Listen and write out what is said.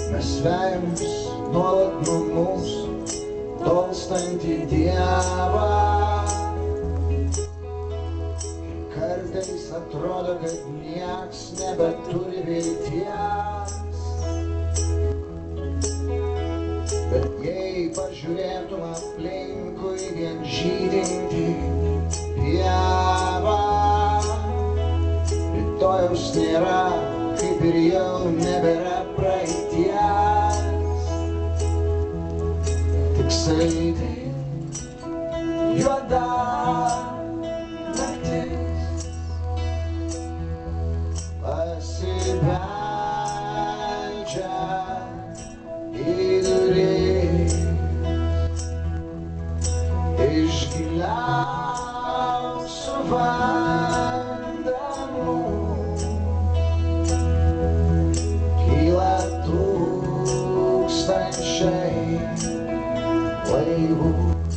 Mes vejams nuolat nuo mūsų tolstantį Dievą. Kartais atrodo, kad nieks nebeturi vilties. Bet jei pažiūrėtum aplinkui vien žydintį pievą, rytojaus nėra, kaip ir jau nebėra praeities. Tik saldai juoda naktis pasibeldžia į duris iš giliausių vandenų. Kyla tūkstančiai laivų.